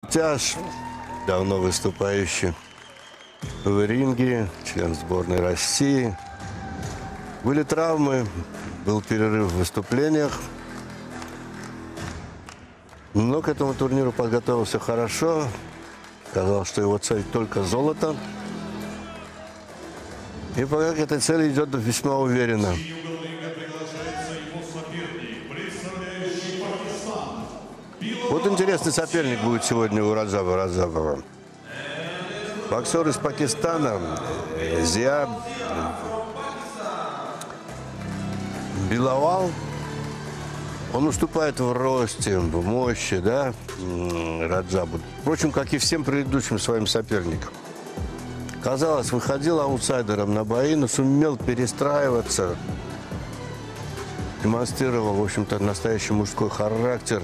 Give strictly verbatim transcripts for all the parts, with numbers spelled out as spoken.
Тяж, давно выступающий в ринге, член сборной России. Были травмы, был перерыв в выступлениях. Но к этому турниру подготовился хорошо. Сказал, что его цель только золото. И пока к этой цели идет весьма уверенно. Вот интересный соперник будет сегодня у Раджаба Раджабова. Боксер из Пакистана Зия Билавал. Он уступает в росте, в мощи, да, Раджабу. Впрочем, как и всем предыдущим своим соперникам. Казалось, выходил аутсайдером на бои, но сумел перестраиваться. Демонстрировал, в общем-то, настоящий мужской характер.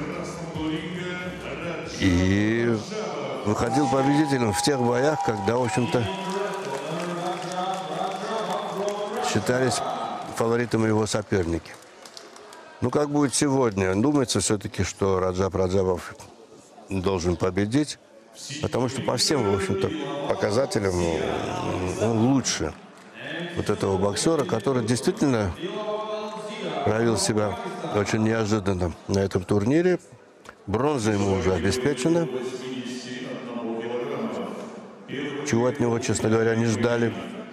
И выходил победителем в тех боях, когда, в общем-то, считались фаворитом его соперники. Ну, как будет сегодня? Думается все-таки, что Раджаб Раджабов должен победить, потому что по всем, в общем-то, показателям он лучше вот этого боксера, который действительно проявил себя очень неожиданно на этом турнире. Бронза ему уже обеспечена, чего от него, честно говоря, не ждали.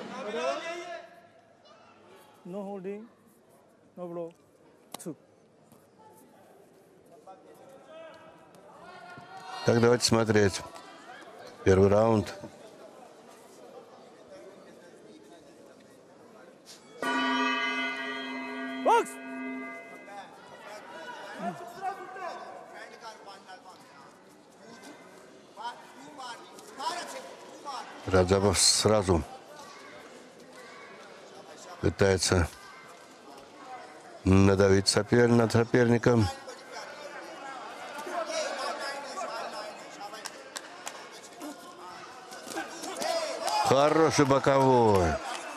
Так, давайте смотреть. Первый раунд. Бокс! Раджабов сразу пытается надавить сопер... над соперником. Хороший боковой.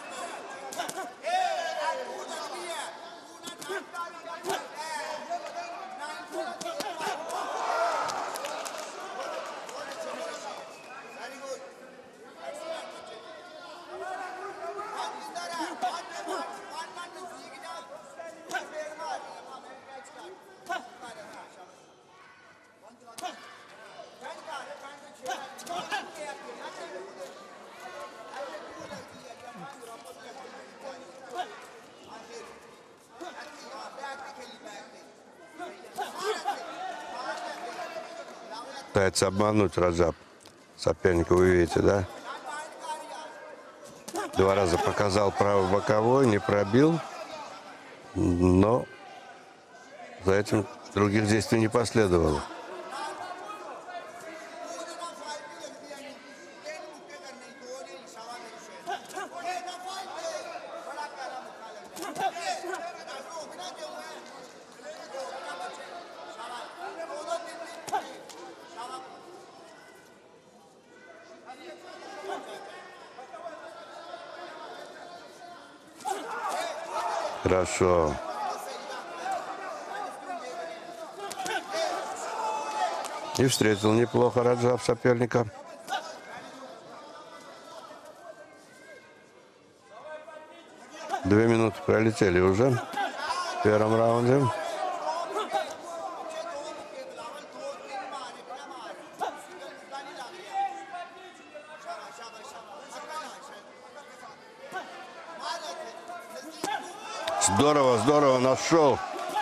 Пытается обмануть Раджаб соперника, вы видите, да? Два раза показал правый боковой, не пробил, но за этим других действий не последовало. Хорошо. И встретил неплохо Раджаб соперника. Две минуты пролетели уже в первом раунде. Здорово, здорово нашел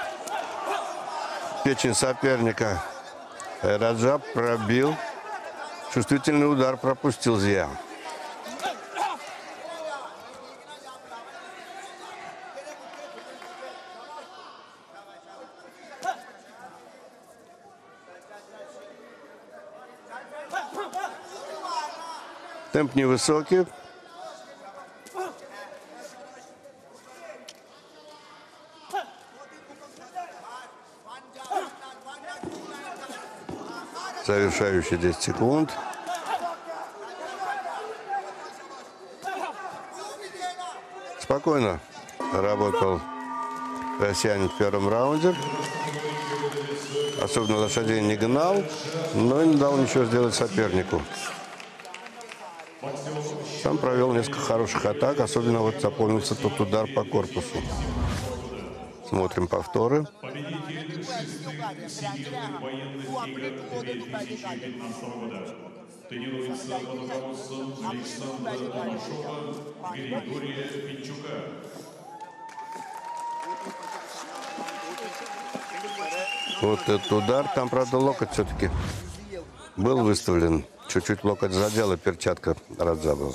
печень соперника. Раджаб пробил. Чувствительный удар пропустил Зия. Темп невысокий. Завершающие десять секунд. Спокойно работал россиянин в первом раунде. Особенно лошадей не гнал, но и не дал ничего сделать сопернику. Сам провел несколько хороших атак, особенно вот запомнился тот удар по корпусу. Смотрим повторы. Победитель шестых всемирных военных игр две тысячи пятнадцатого года. Тренируется под руководством Александра Томашова, Григория Пинчука. Вот этот удар, там, правда, локоть все-таки был выставлен. Чуть-чуть локоть задела перчатка Раджабова.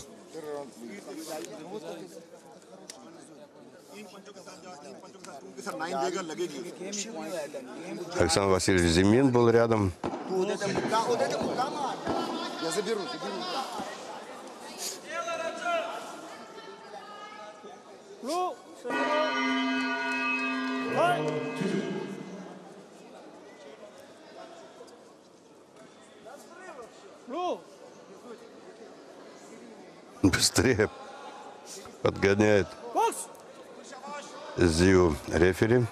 Александр Васильевич Зимин был рядом. Быстрее подгоняет Зию рефери.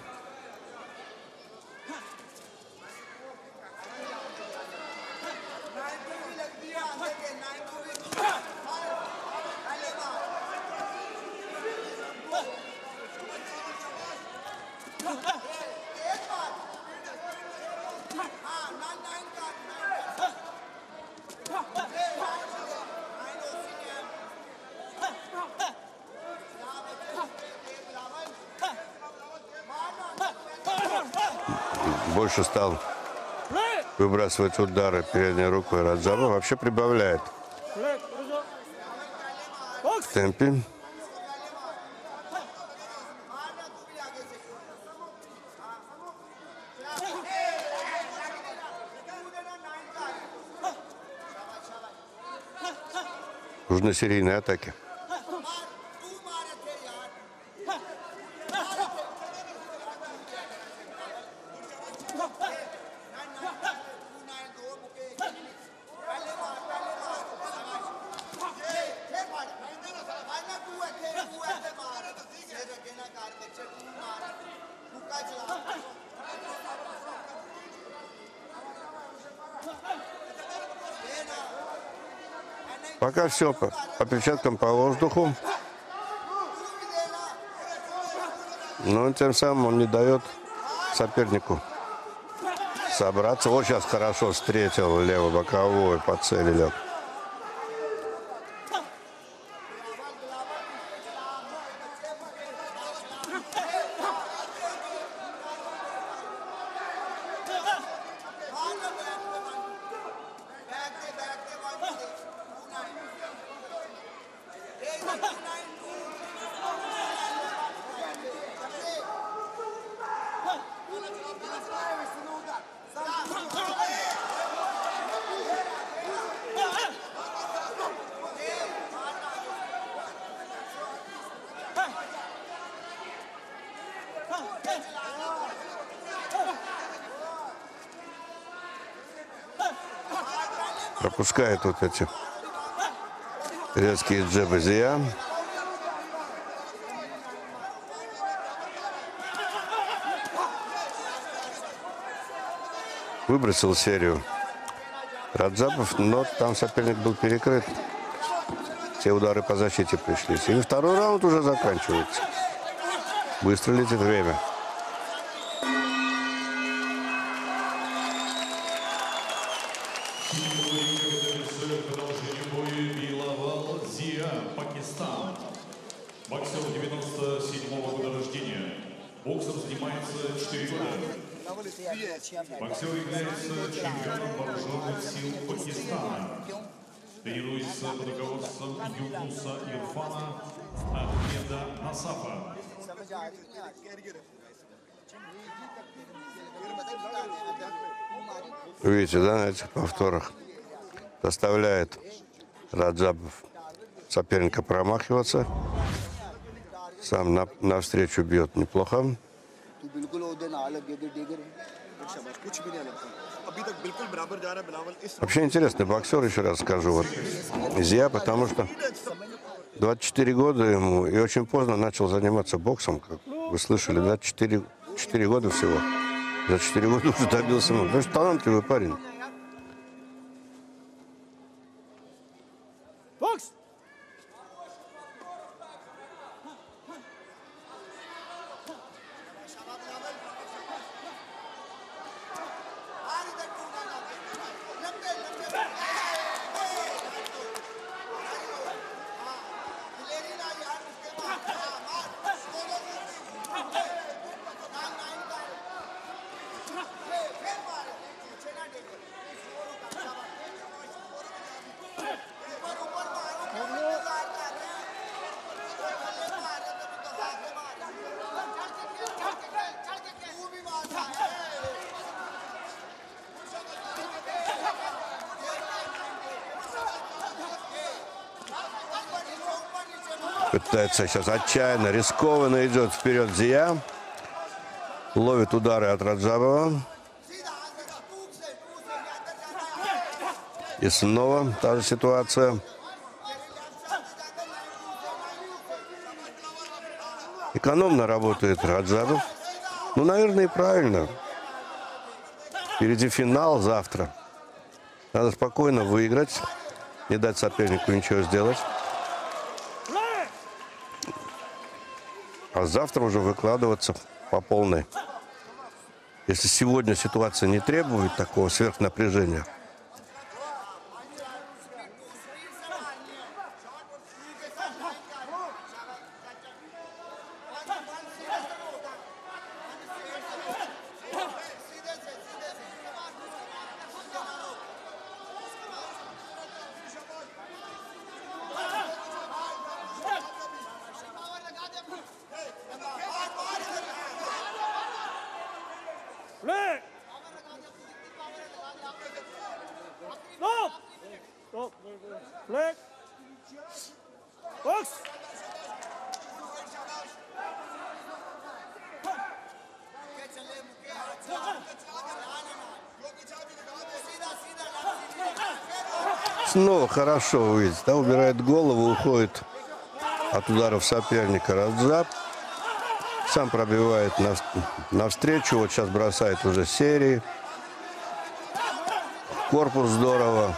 Больше стал выбрасывать удары передней рукой. Раджабов вообще прибавляет в темпе. Нужны серийные атаки. Пока все по, по перчаткам по воздуху. Но тем самым он не дает сопернику собраться. Вот сейчас хорошо встретил лево-боковой, по цели лег. Пропускает вот эти резкие джебы Зия. Выбросил серию Раджабов, но там соперник был перекрыт. Все удары по защите пришлись. И второй раунд уже заканчивается. Быстро летит время. Пакистан. Боксер девяносто седьмого года рождения. Боксом занимается четыре года. Боксер является чемпионом вооруженных сил Пакистана. Тренируется под руководством Юнуса Ирфана Ахмеда Насафа. Видите, да, на этих повторах заставляет Раджабов соперника промахиваться. Сам на, навстречу бьет неплохо. Вообще интересный боксер, еще раз скажу. Вот Зия, потому что двадцать четыре года ему и очень поздно начал заниматься боксом. Как Вы слышали, да? Четыре, четыре года всего. За четыре года уже добился. Значит, талантливый парень. Бокс! Пытается сейчас отчаянно, рискованно идет вперед Зия. Ловит удары от Раджабова. И снова та же ситуация. Экономно работает Раджабов. Ну, наверное, и правильно. Впереди финал завтра. Надо спокойно выиграть. Не дать сопернику ничего сделать. А завтра уже выкладываться по полной. Если сегодня ситуация не требует такого сверхнапряжения, Flag! Stop! Stop. Flag! Box! снова хорошо выйдет. Да, убирает голову, уходит от ударов соперника Раджаб. Сам пробивает навстречу. Вот сейчас бросает уже серии. Корпус здорово.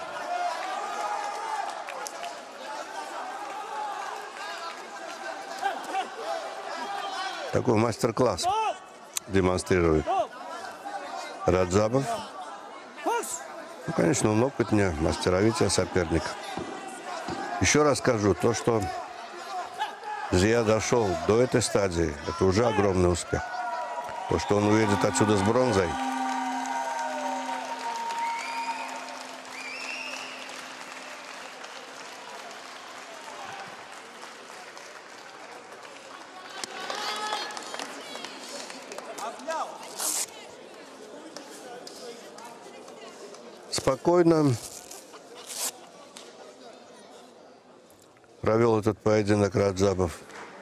Такой мастер-класс демонстрирует Раджабов. Ну, конечно, он опытнее, мастеровитее соперника. Еще раз скажу, то, что Зия дошел до этой стадии, это уже огромный успех. То, что он уедет отсюда с бронзой, спокойно провел этот поединок Раджабов.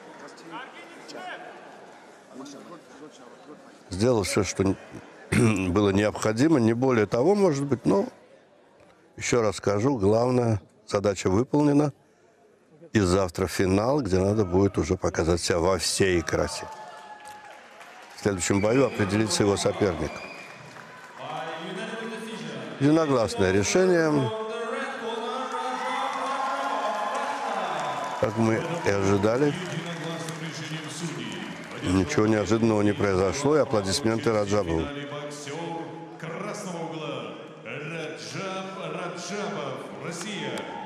Сделал все, что было необходимо, не более того, может быть, но еще раз скажу, главная задача выполнена. И завтра финал, где надо будет уже показать себя во всей красе. В следующем бою определится его соперник. Единогласное решение. Как мы и ожидали. Ничего неожиданного не произошло, и аплодисменты Раджабову. Красного угла Раджаб Раджабов, Россия.